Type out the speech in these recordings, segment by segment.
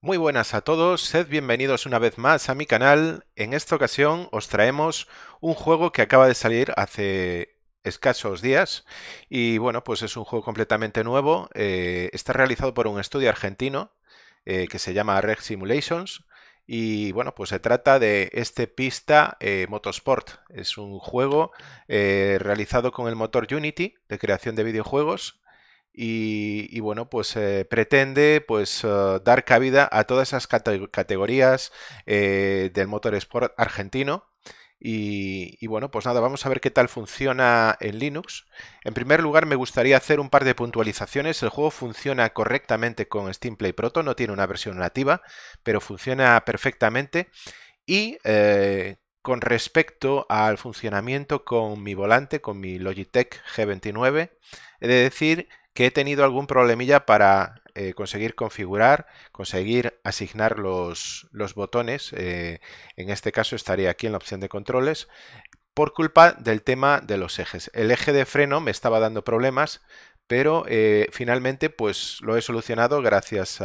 Muy buenas a todos, sed bienvenidos una vez más a mi canal. En esta ocasión os traemos un juego que acaba de salir hace escasos días y bueno, pues es un juego completamente nuevo. Está realizado por un estudio argentino que se llama Reg Simulations y bueno, pues se trata de este Pista Motorsport. Es un juego realizado con el motor Unity de creación de videojuegos y bueno, pues pretende pues dar cabida a todas esas categorías del motorsport argentino. Y bueno, pues nada, vamos a ver qué tal funciona en Linux. En primer lugar, me gustaría hacer un par de puntualizaciones. El juego funciona correctamente con Steam Play Proto, no tiene una versión nativa, pero funciona perfectamente. Y con respecto al funcionamiento con mi volante, con mi Logitech G29, he de decir que he tenido algún problemilla para conseguir configurar, conseguir asignar los botones. En este caso estaría aquí en la opción de controles por culpa del tema de los ejes. El eje de freno me estaba dando problemas, pero finalmente pues lo he solucionado gracias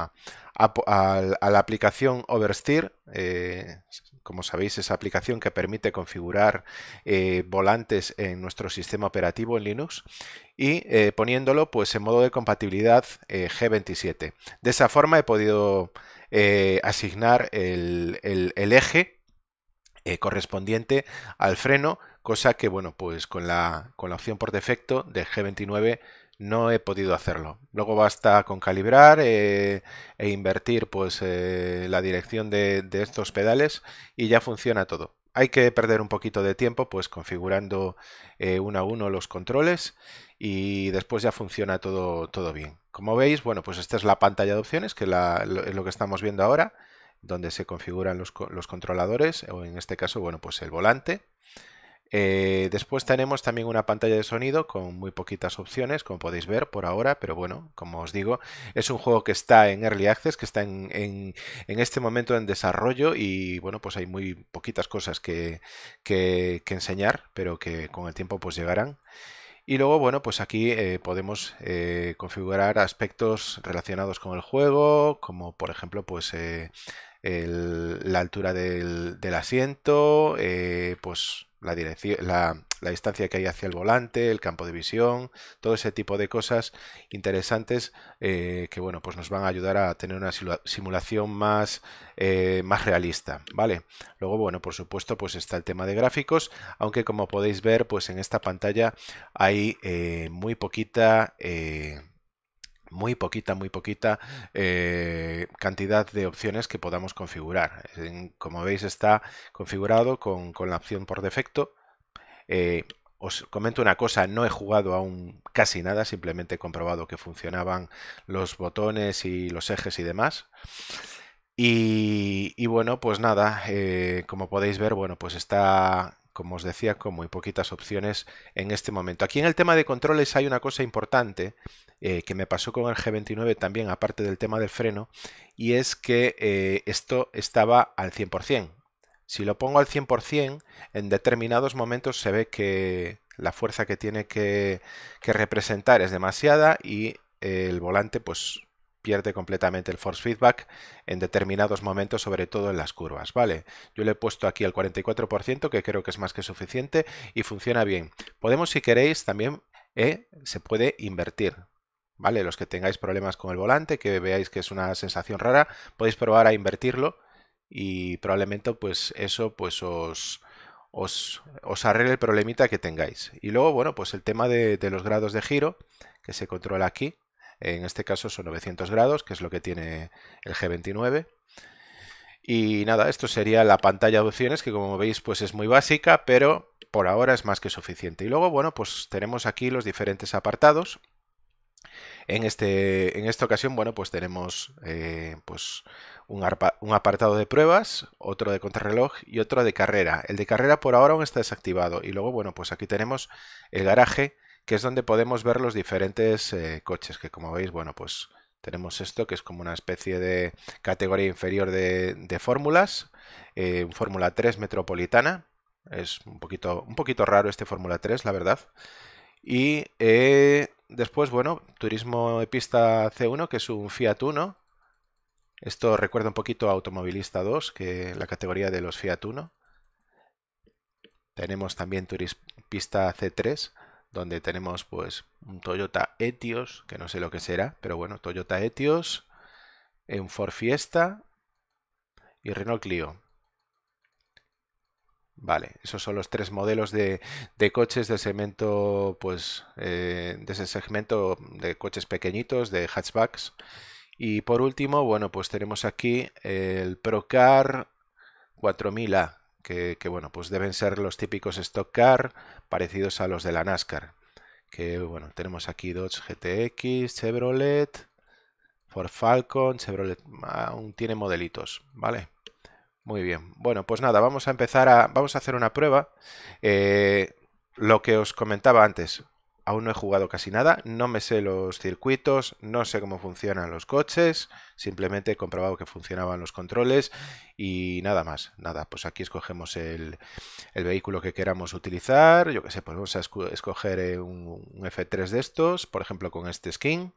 a la aplicación Oversteer. Como sabéis, esa aplicación que permite configurar volantes en nuestro sistema operativo en Linux y poniéndolo pues en modo de compatibilidad G27. De esa forma he podido asignar el eje correspondiente al freno, cosa que, bueno, pues con la opción por defecto del G29 no he podido hacerlo. Luego basta con calibrar e invertir pues la dirección de estos pedales y ya funciona todo. Hay que perder un poquito de tiempo pues configurando uno a uno los controles y después ya funciona todo bien. Como veis, bueno, pues esta es la pantalla de opciones, que es lo que estamos viendo ahora, donde se configuran los controladores, o en este caso, bueno, pues el volante. Después tenemos también una pantalla de sonido con muy poquitas opciones, como podéis ver por ahora, pero bueno, como os digo, es un juego que está en Early Access, que está en este momento en desarrollo y bueno, pues hay muy poquitas cosas que enseñar, pero que con el tiempo pues llegarán. Y luego, bueno, pues aquí podemos configurar aspectos relacionados con el juego, como por ejemplo, pues la altura del asiento, pues la dirección, la distancia que hay hacia el volante, el campo de visión, todo ese tipo de cosas interesantes que bueno, pues nos van a ayudar a tener una simulación más realista, ¿vale? Luego, bueno, por supuesto, pues está el tema de gráficos, aunque como podéis ver, pues en esta pantalla hay muy poquita cantidad de opciones que podamos configurar. Como veis, está configurado con la opción por defecto. Os comento una cosa, no he jugado aún casi nada, simplemente he comprobado que funcionaban los botones y los ejes y demás. Y bueno, pues nada, como podéis ver, bueno, pues está, como os decía, con muy poquitas opciones en este momento. Aquí en el tema de controles hay una cosa importante que me pasó con el G29 también, aparte del tema del freno, y es que esto estaba al 100%. Si lo pongo al 100%, en determinados momentos se ve que la fuerza que tiene que representar es demasiada y el volante pues pierde completamente el force feedback en determinados momentos, sobre todo en las curvas, ¿vale? Yo le he puesto aquí el 44%, que creo que es más que suficiente y funciona bien. Podemos, si queréis, también se puede invertir, ¿vale? Los que tengáis problemas con el volante, que veáis que es una sensación rara, podéis probar a invertirlo y probablemente pues eso pues os arregle el problemita que tengáis. Y luego, bueno, pues el tema de los grados de giro, que se controla aquí. En este caso son 900 grados, que es lo que tiene el G29. Y nada, esto sería la pantalla de opciones, que como veis pues es muy básica, pero por ahora es más que suficiente. Y luego, bueno, pues tenemos aquí los diferentes apartados. En esta ocasión, bueno, pues tenemos pues un apartado de pruebas, otro de contrarreloj y otro de carrera. El de carrera por ahora aún está desactivado. Y luego, bueno, pues aquí tenemos el garaje, que es donde podemos ver los diferentes coches, que como veis, bueno, pues tenemos esto, que es como una especie de categoría inferior de fórmulas, un Fórmula 3 Metropolitana. Es un poquito raro este Fórmula 3, la verdad. Y después, bueno, Turismo de Pista C1, que es un Fiat Uno. Esto recuerda un poquito a Automovilista 2, que la categoría de los Fiat Uno. Tenemos también Pista C3, donde tenemos pues un Toyota Etios, que no sé lo que será, pero bueno, Toyota Etios, un Ford Fiesta y Renault Clio. Vale, esos son los tres modelos de coches del segmento, pues, de ese segmento de coches pequeñitos, de hatchbacks. Y por último, bueno, pues tenemos aquí el Procar 4000A, que bueno, pues deben ser los típicos Stock Car parecidos a los de la NASCAR. Que bueno, tenemos aquí Dodge GTX, Chevrolet, Ford Falcon, Chevrolet, aún tiene modelitos, ¿vale? Muy bien. Bueno, pues nada, vamos a vamos a hacer una prueba. Lo que os comentaba antes, aún no he jugado casi nada, no me sé los circuitos, no sé cómo funcionan los coches, simplemente he comprobado que funcionaban los controles y nada más. Nada, pues aquí escogemos el vehículo que queramos utilizar. Yo qué sé, pues vamos a escoger un F3 de estos, por ejemplo con este skin.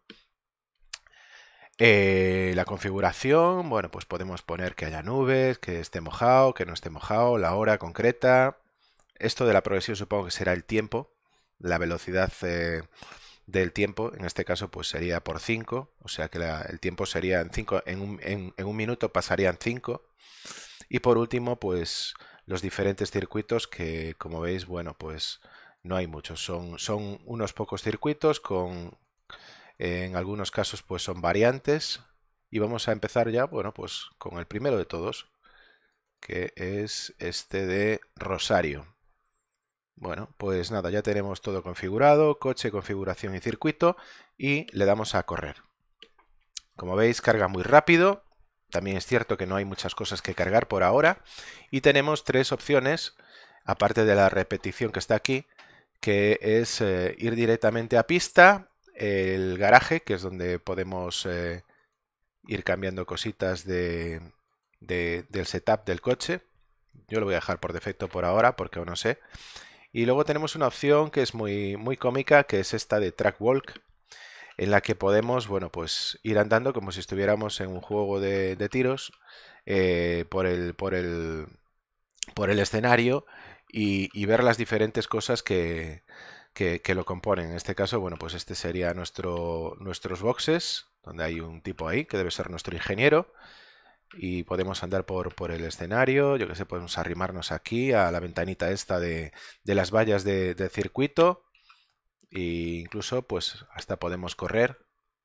La configuración, bueno, pues podemos poner que haya nubes, que esté mojado, que no esté mojado, la hora concreta. Esto de la progresión supongo que será el tiempo, la velocidad del tiempo, en este caso pues sería por 5, o sea que el tiempo sería en 5, en un minuto pasarían 5. Y por último, pues los diferentes circuitos que, como veis, bueno, pues no hay muchos, son unos pocos circuitos con... En algunos casos pues son variantes y vamos a empezar ya, bueno, pues con el primero de todos, que es este de Rosario. Bueno, pues nada, ya tenemos todo configurado, coche, configuración y circuito y le damos a correr. Como veis, carga muy rápido. También es cierto que no hay muchas cosas que cargar por ahora y tenemos tres opciones, aparte de la repetición que está aquí, que es ir directamente a pista, el garaje, que es donde podemos ir cambiando cositas del setup del coche. Yo lo voy a dejar por defecto por ahora porque aún no sé. Y luego tenemos una opción que es muy, muy cómica, que es esta de Track Walk, en la que podemos, bueno, pues ir andando como si estuviéramos en un juego de tiros por el escenario y ver las diferentes cosas que lo componen. En este caso, bueno, pues este sería nuestros boxes, donde hay un tipo ahí que debe ser nuestro ingeniero. Y podemos andar por el escenario, yo que sé, podemos arrimarnos aquí a la ventanita esta de las vallas del circuito. E incluso, pues, hasta podemos correr.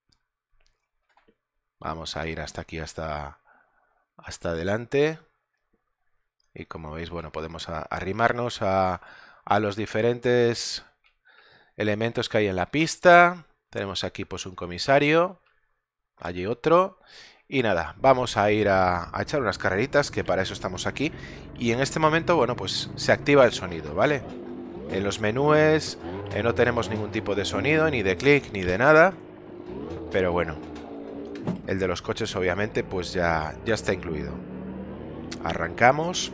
Vamos a ir hasta aquí, hasta adelante. Y como veis, bueno, podemos arrimarnos a los diferentes elementos que hay en la pista. Tenemos aquí pues un comisario, allí otro. Y nada, vamos a ir a echar unas carreritas, que para eso estamos aquí. Y en este momento, bueno, pues se activa el sonido, ¿vale? En los menús no tenemos ningún tipo de sonido, ni de clic, ni de nada. Pero bueno, el de los coches obviamente pues ya está incluido. Arrancamos.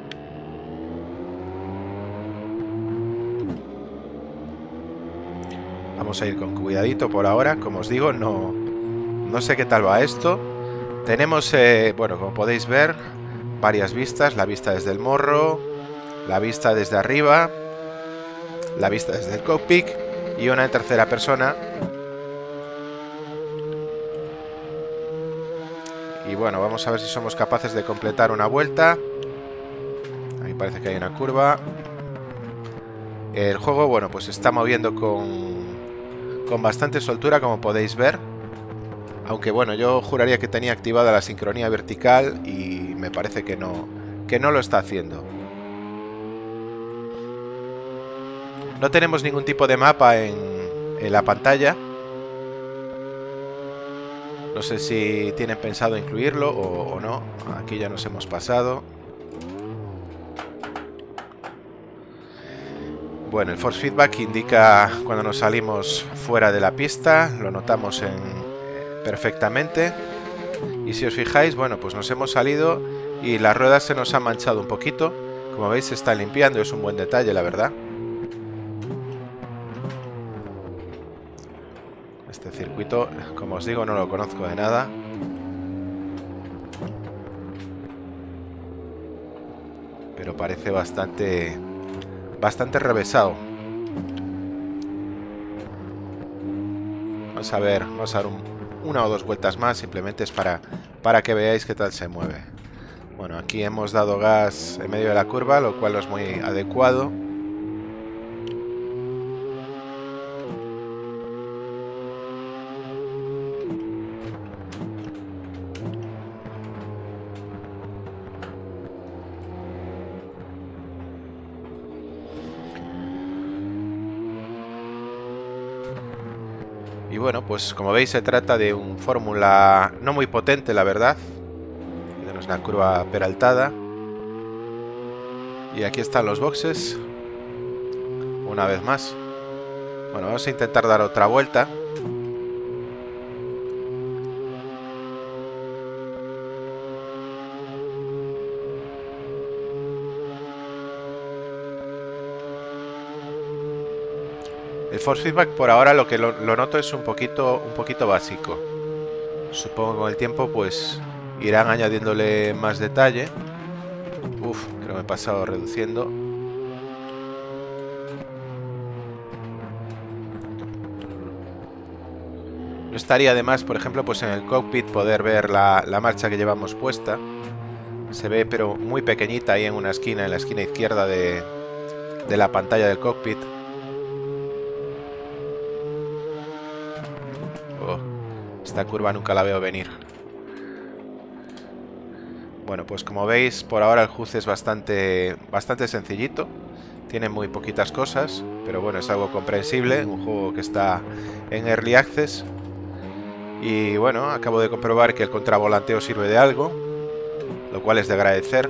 Vamos a ir con cuidadito por ahora, como os digo, no sé qué tal va esto. Tenemos, bueno, como podéis ver, varias vistas. La vista desde el morro, la vista desde arriba, la vista desde el cockpit y una en tercera persona. Y bueno, vamos a ver si somos capaces de completar una vuelta. Ahí parece que hay una curva. El juego, bueno, pues se está moviendo con bastante soltura, como podéis ver. Aunque bueno, yo juraría que tenía activada la sincronía vertical y me parece que no lo está haciendo. No tenemos ningún tipo de mapa en la pantalla. No sé si tienen pensado incluirlo o no. Aquí ya nos hemos pasado. Bueno, el force feedback indica cuando nos salimos fuera de la pista, lo notamos perfectamente. Y si os fijáis, bueno, pues nos hemos salido y las ruedas se nos han manchado un poquito. Como veis, se está limpiando, es un buen detalle, la verdad. Este circuito, como os digo, no lo conozco de nada. pero parece bastante revesado. Vamos a ver, vamos a dar una o dos vueltas más, simplemente es para que veáis qué tal se mueve. Bueno, aquí hemos dado gas en medio de la curva, lo cual no es muy adecuado. Y bueno, pues como veis se trata de un fórmula no muy potente, la verdad. Tenemos una curva peraltada. Y aquí están los boxes. Una vez más. Bueno, vamos a intentar dar otra vuelta. El force feedback por ahora lo que lo noto es un poquito básico. Supongo que con el tiempo pues irán añadiéndole más detalle. Uf, creo que me he pasado reduciendo. No estaría además, por ejemplo, pues en el cockpit poder ver la marcha que llevamos puesta. Se ve pero muy pequeñita ahí en una esquina, en la esquina izquierda de la pantalla del cockpit. Oh, esta curva nunca la veo venir. Bueno, pues como veis, por ahora el HUD es bastante sencillito. Tiene muy poquitas cosas, pero bueno, es algo comprensible. Un juego que está en Early Access. Y bueno, acabo de comprobar que el contravolanteo sirve de algo, lo cual es de agradecer.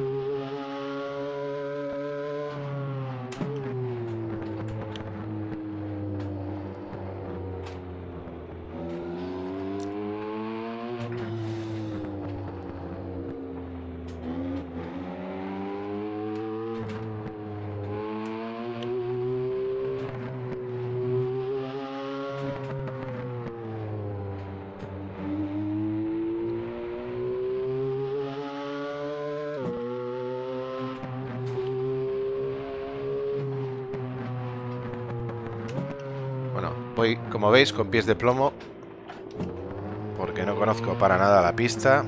Voy, como veis, con pies de plomo, porque no conozco para nada la pista.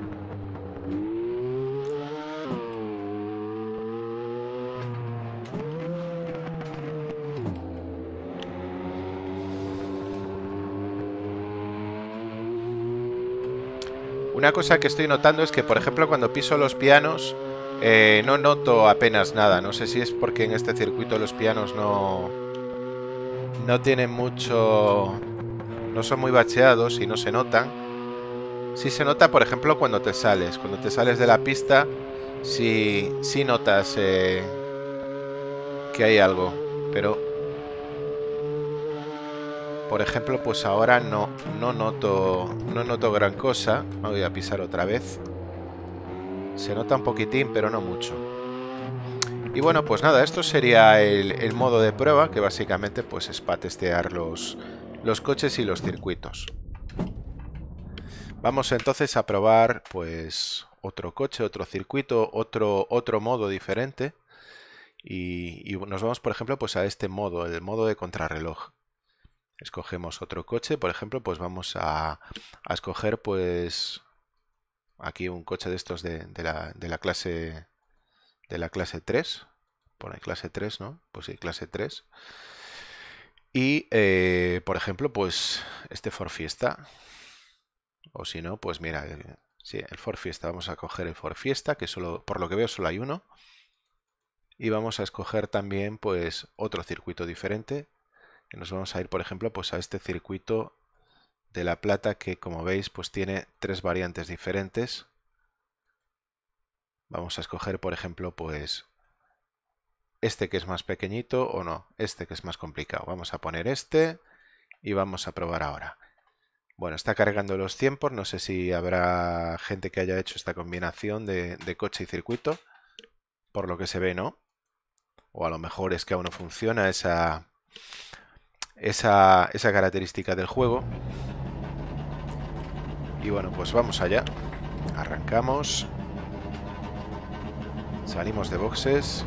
Una cosa que estoy notando es que, por ejemplo, cuando piso los pianos, no noto apenas nada. No sé si es porque en este circuito los pianos no tienen mucho... no son muy bacheados y no se notan. Sí se nota, por ejemplo, cuando te sales. Cuando te sales de la pista, sí notas que hay algo. Pero, por ejemplo, pues ahora no noto gran cosa. Voy a pisar otra vez. Se nota un poquitín, pero no mucho. Y bueno, pues nada, esto sería el modo de prueba, que básicamente pues es para testear los coches y los circuitos. Vamos entonces a probar pues otro coche, otro circuito, otro modo diferente. Y nos vamos, por ejemplo, pues a este modo, el modo de contrarreloj. Escogemos otro coche, por ejemplo, pues vamos a escoger pues aquí un coche de estos de la clase... de la clase 3, pone clase 3, ¿no? Pues sí, clase 3. Y, por ejemplo, pues este Ford Fiesta. O si no, pues mira, sí, el Ford Fiesta. Vamos a coger el Ford Fiesta, que solo, por lo que veo solo hay uno. Y vamos a escoger también, pues, otro circuito diferente. Y nos vamos a ir, por ejemplo, pues a este circuito de La Plata, que como veis, pues tiene 3 variantes diferentes. Vamos a escoger, por ejemplo, pues este que es más pequeñito o no, este que es más complicado. Vamos a poner este y vamos a probar ahora. Bueno, está cargando los tiempos. No sé si habrá gente que haya hecho esta combinación de coche y circuito. Por lo que se ve, ¿no? O a lo mejor es que aún no funciona esa característica del juego. Y bueno, pues vamos allá. Arrancamos. Salimos de boxes.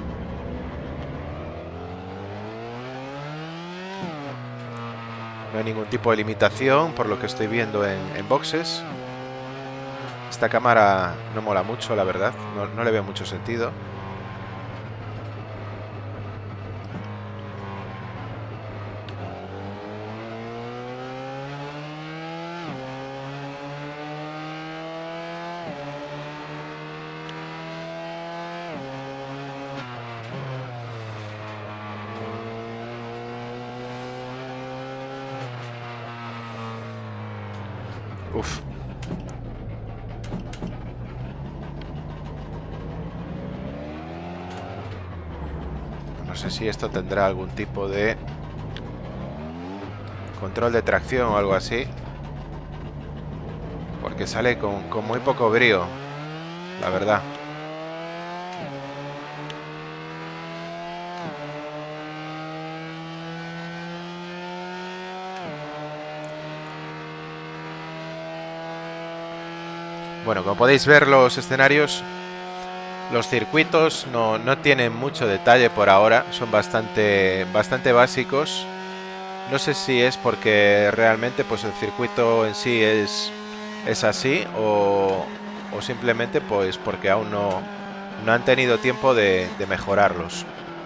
No hay ningún tipo de limitación por lo que estoy viendo en boxes. Esta cámara no mola mucho, la verdad. No le veo mucho sentido. Uf. No sé si esto tendrá algún tipo de control de tracción o algo así. Porque sale con muy poco brío, la verdad. Bueno, como podéis ver, los escenarios, los circuitos no tienen mucho detalle por ahora. Son bastante básicos. No sé si es porque realmente pues el circuito en sí es así o simplemente pues porque aún no han tenido tiempo de mejorarlos.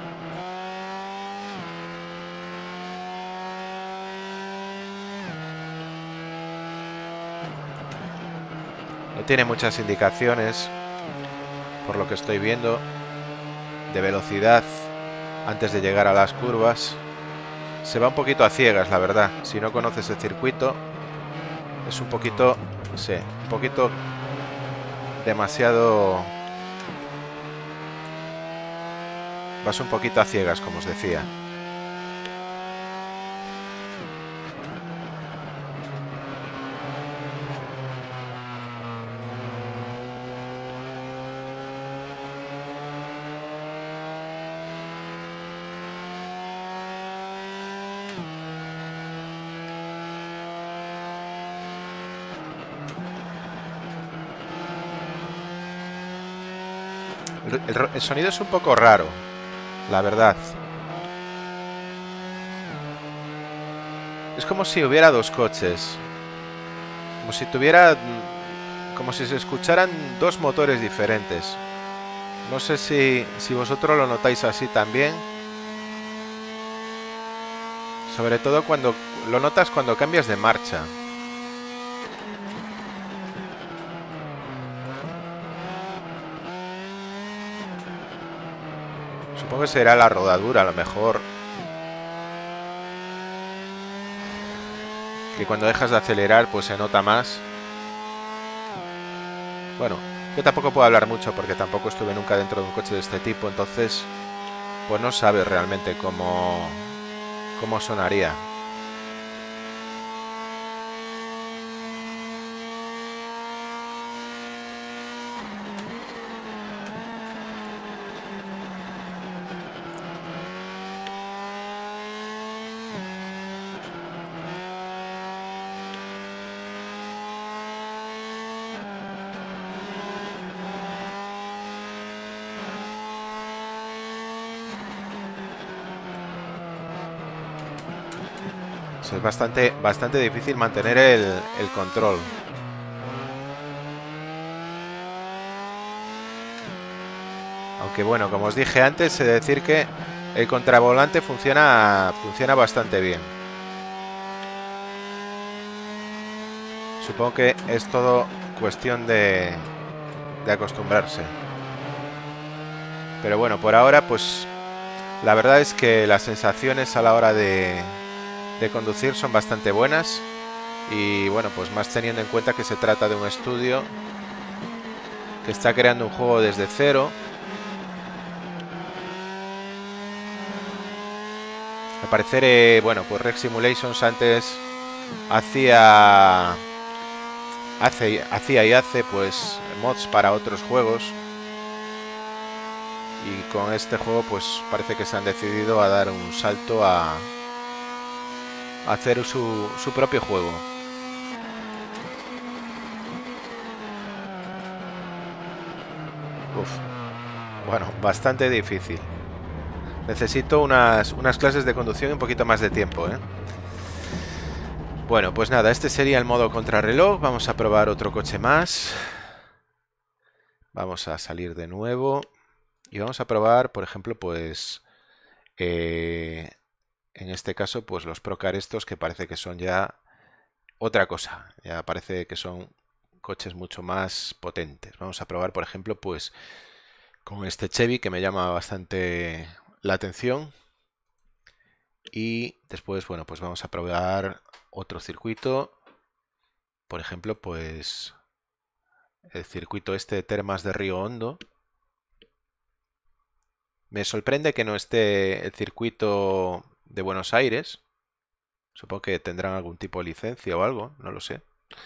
No tiene muchas indicaciones, por lo que estoy viendo, de velocidad antes de llegar a las curvas. Se va un poquito a ciegas, la verdad. Si no conoces el circuito, es un poquito, no sé, un poquito demasiado... Vas un poquito a ciegas, como os decía. El sonido es un poco raro, la verdad. Es como si hubiera dos coches. Como si tuviera... Como si se escucharan dos motores diferentes. No sé si vosotros lo notáis así también. Sobre todo cuando lo notas cuando cambias de marcha. Supongo que será la rodadura, a lo mejor. Que cuando dejas de acelerar, pues se nota más. Bueno, yo tampoco puedo hablar mucho porque tampoco estuve nunca dentro de un coche de este tipo, entonces, pues no sabes realmente cómo sonaría. Es bastante difícil mantener el control. Aunque bueno, como os dije antes, he de decir que el contravolante funciona bastante bien. Supongo que es todo cuestión de acostumbrarse. Pero bueno, por ahora pues la verdad es que las sensaciones a la hora de conducir son bastante buenas. Y bueno, pues más teniendo en cuenta que se trata de un estudio que está creando un juego desde cero. Al parecer, bueno, pues Rex Simulations antes hacía y hace pues mods para otros juegos. Y con este juego pues parece que se han decidido a dar un salto a hacer su propio juego. Uf. Bueno, bastante difícil. Necesito unas clases de conducción y un poquito más de tiempo, ¿eh? Bueno, pues nada, este sería el modo contrarreloj. Vamos a probar otro coche más. Vamos a salir de nuevo. Y vamos a probar, por ejemplo, pues... en este caso, pues los Procar estos que parece que son ya otra cosa. Ya parece que son coches mucho más potentes. Vamos a probar, por ejemplo, pues con este Chevy que me llama bastante la atención. Y después, bueno, pues vamos a probar otro circuito. Por ejemplo, pues el circuito este de Termas de Río Hondo. Me sorprende que no esté el circuito de Buenos Aires. Supongo que tendrán algún tipo de licencia o algo, no lo sé.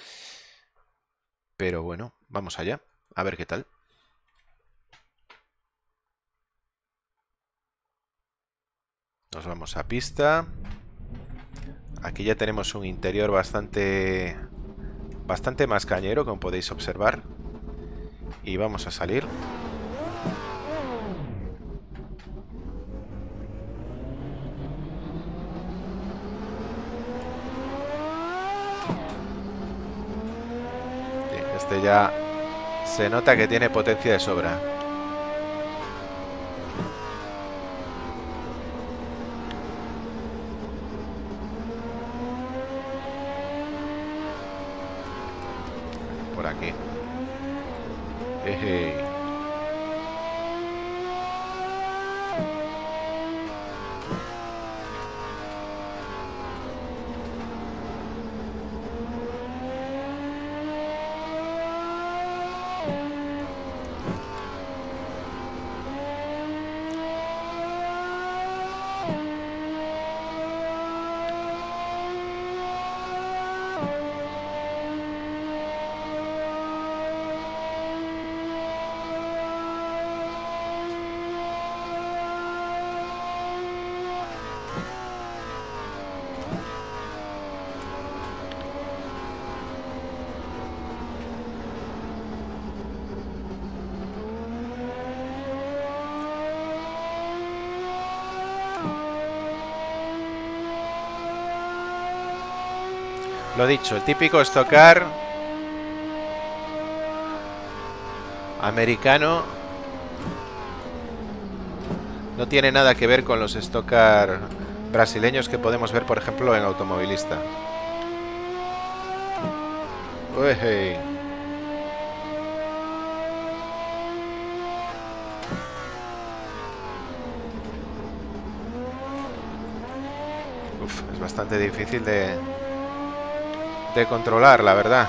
Pero bueno, vamos allá, a ver qué tal. Nos vamos a pista. Aquí ya tenemos un interior bastante más cañero, como podéis observar. Y vamos a salir. Este ya se nota que tiene potencia de sobra. Por aquí. Eje. Lo dicho, el típico stock car americano. No tiene nada que ver con los stock car brasileños que podemos ver, por ejemplo, en Automovilista. Uy. Uf, es bastante difícil de controlar, la verdad.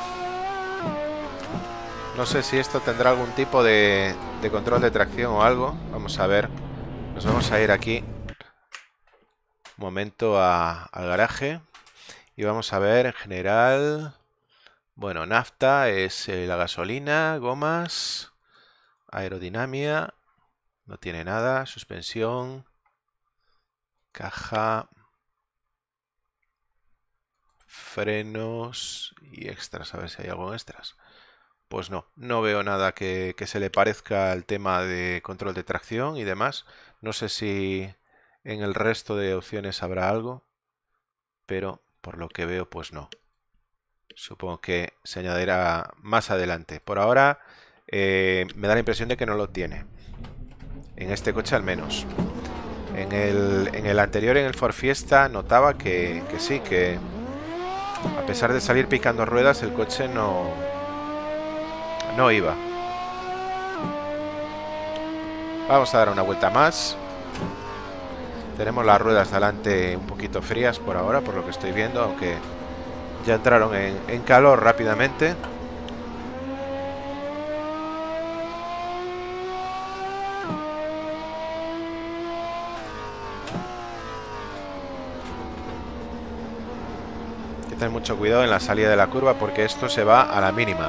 No sé si esto tendrá algún tipo de control de tracción o algo. Vamos a ver. Nos vamos a ir aquí un momento al garaje. Y vamos a ver en general. Bueno, nafta es la gasolina, gomas, aerodinámica. No tiene nada. Suspensión. Caja. Frenos y extras, a ver si hay algo en extras. Pues no veo nada que se le parezca al tema de control de tracción y demás. No sé si en el resto de opciones habrá algo, pero por lo que veo pues no. Supongo que se añadirá más adelante. Por ahora me da la impresión de que no lo tiene. En este coche al menos. En el anterior, en el Ford Fiesta, notaba que sí, que a pesar de salir picando ruedas, el coche no iba. Vamos a dar una vuelta más. Tenemos las ruedas delante un poquito frías por ahora, por lo que estoy viendo, aunque ya entraron en calor rápidamente. Hay que tener mucho cuidado en la salida de la curva porque esto se va a la mínima.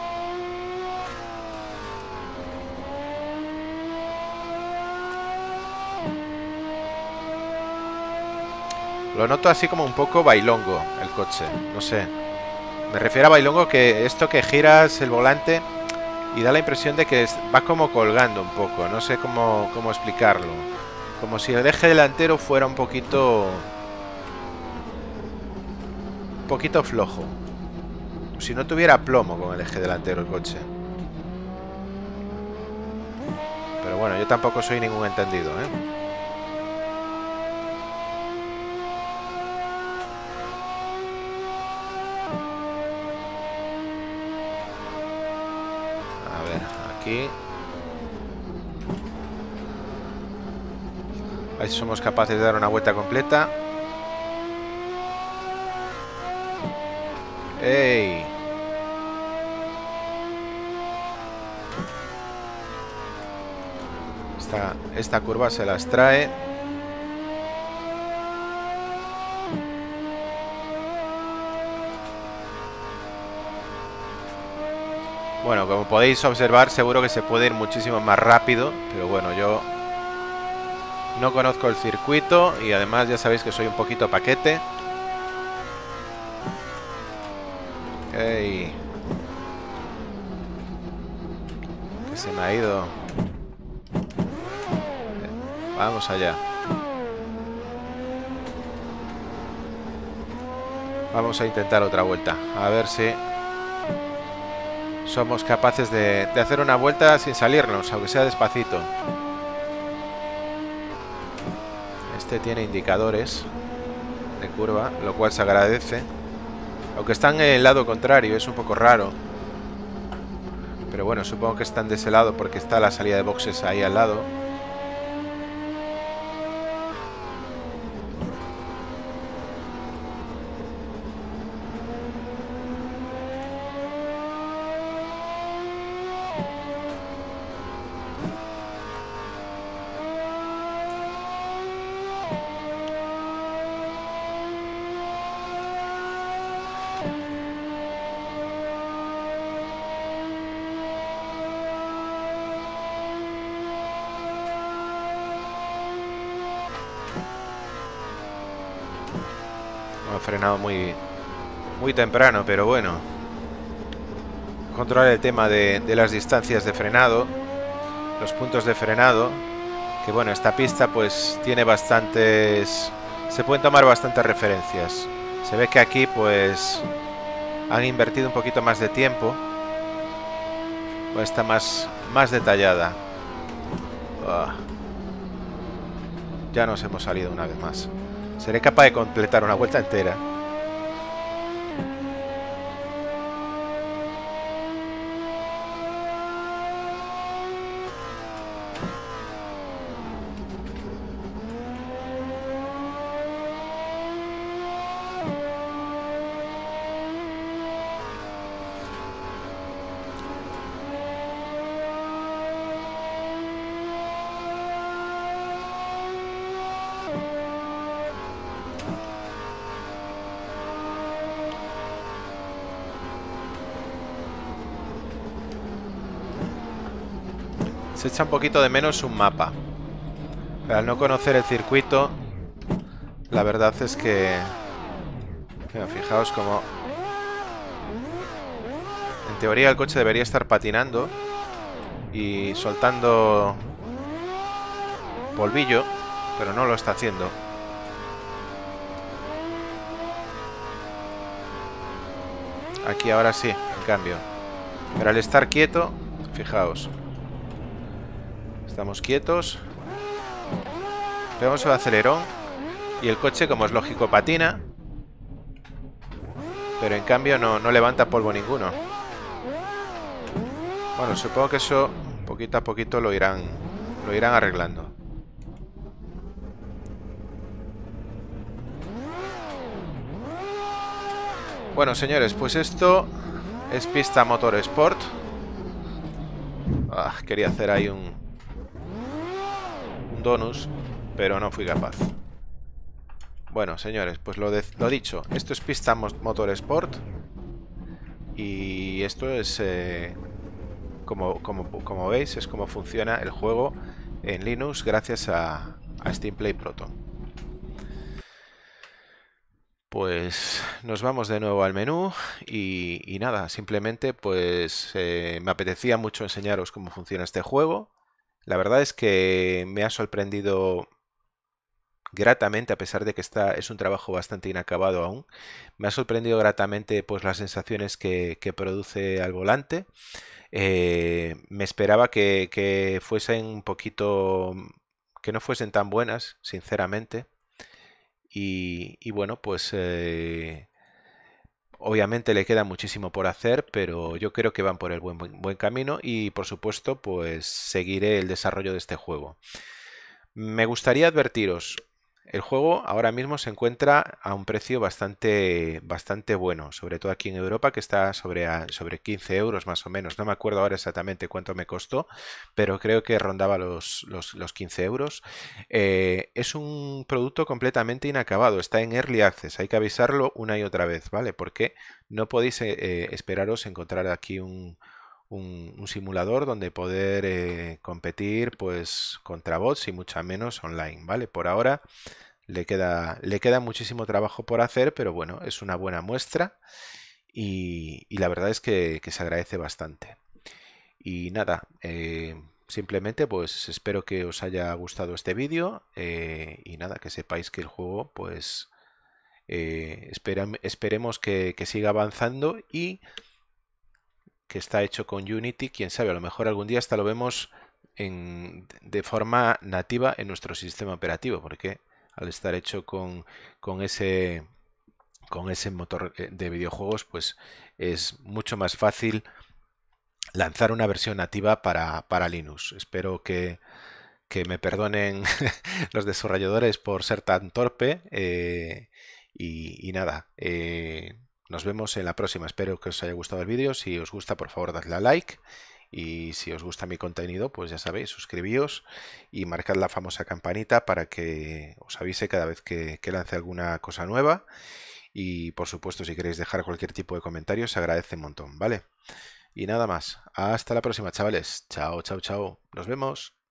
Lo noto así como un poco bailongo el coche, no sé. Me refiero a bailongo que esto que giras el volante Y da la impresión de que va como colgando un poco. No sé cómo explicarlo. Como si el eje delantero fuera un poquito flojo. Si no tuviera plomo con el eje delantero el coche. Pero bueno, yo tampoco soy ningún entendido, ¿eh? A ver, aquí. A ver si somos capaces de dar una vuelta completa. ¡Ey! Esta curva se las trae. Bueno, como podéis observar, seguro que se puede ir muchísimo más rápido. Pero bueno, yo no conozco el circuito y además ya sabéis que soy un poquito paquete. ¡Ey! Que se me ha ido. Vamos allá. Vamos a intentar otra vuelta. A ver si somos capaces de hacer una vuelta sin salirnos, aunque sea despacito. Este tiene indicadores de curva, lo cual se agradece. Aunque están en el lado contrario, es un poco raro. Pero bueno, supongo que están de ese lado porque está la salida de boxes ahí al lado. Ha frenado muy temprano, pero bueno. Controlar el tema de las distancias de frenado, los puntos de frenado. Que bueno, esta pista pues tiene bastantes... Se pueden tomar bastantes referencias. Se ve que aquí pues han invertido un poquito más de tiempo. Pues está más detallada. Ya nos hemos salido una vez más. Seré capaz de completar una vuelta entera. Se echa un poquito de menos un mapa. Pero al no conocer el circuito, la verdad es que... Mira, fijaos cómo... En teoría el coche debería estar patinando y soltando polvillo, pero no lo está haciendo. Aquí ahora sí, en cambio. Pero al estar quieto, fijaos. Estamos quietos. Pegamos el acelerón. Y el coche, como es lógico, patina. Pero en cambio no levanta polvo ninguno. Bueno, supongo que eso poquito a poquito lo irán arreglando. Bueno, señores, pues esto es pista Motorsport. Quería hacer ahí un donus, pero no fui capaz. Bueno, señores, pues lo dicho, esto es pista Motorsport. Y esto es, como veis, es como funciona el juego en Linux gracias a Steam Play Proton. Pues nos vamos de nuevo al menú y nada, simplemente pues me apetecía mucho enseñaros cómo funciona este juego. La verdad es que me ha sorprendido gratamente, a pesar de que es un trabajo bastante inacabado aún. Me ha sorprendido gratamente pues las sensaciones que produce al volante. Me esperaba que fuesen un poquito, que no fuesen tan buenas, sinceramente. Y bueno, pues obviamente le queda muchísimo por hacer, pero yo creo que van por el buen camino y por supuesto pues seguiré el desarrollo de este juego. Me gustaría advertiros, el juego ahora mismo se encuentra a un precio bastante bueno, sobre todo aquí en Europa, que está sobre 15 euros más o menos. No me acuerdo ahora exactamente cuánto me costó, pero creo que rondaba los 15 euros. Es un producto completamente inacabado, está en Early Access, hay que avisarlo una y otra vez, ¿vale? Porque no podéis esperaros encontrar aquí un simulador donde poder competir pues contra bots y mucho menos online, ¿vale? Por ahora le queda muchísimo trabajo por hacer, pero bueno, es una buena muestra y la verdad es que se agradece bastante. Y nada, simplemente pues espero que os haya gustado este vídeo y nada, que sepáis que el juego pues esperemos que siga avanzando y que está hecho con Unity, quién sabe, a lo mejor algún día hasta lo vemos de forma nativa en nuestro sistema operativo, porque al estar hecho con ese motor de videojuegos, pues es mucho más fácil lanzar una versión nativa para Linux. Espero que me perdonen los desarrolladores por ser tan torpe y nada, nos vemos en la próxima. Espero que os haya gustado el vídeo. Si os gusta, por favor, dadle a like. Y si os gusta mi contenido, pues ya sabéis, suscribíos y marcad la famosa campanita para que os avise cada vez que lance alguna cosa nueva. Y por supuesto, si queréis dejar cualquier tipo de comentario, se agradece un montón, ¿vale? Y nada más. Hasta la próxima, chavales. Chao, chao, chao. Nos vemos.